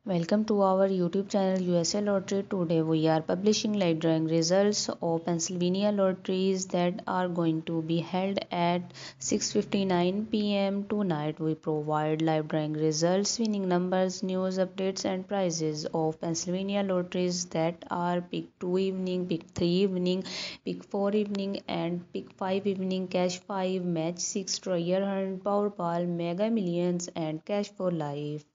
Welcome to our YouTube channel USA Lottery. Today we are publishing live drawing results of Pennsylvania lotteries that are going to be held at 6:59 p.m. tonight. We provide live drawing results, winning numbers, news updates and prizes of Pennsylvania lotteries that are pick 2 evening, pick 3 evening, pick 4 evening and pick 5 evening, cash 5, match 6, Royal Hunt, Powerball, Mega Millions and Cash for Life.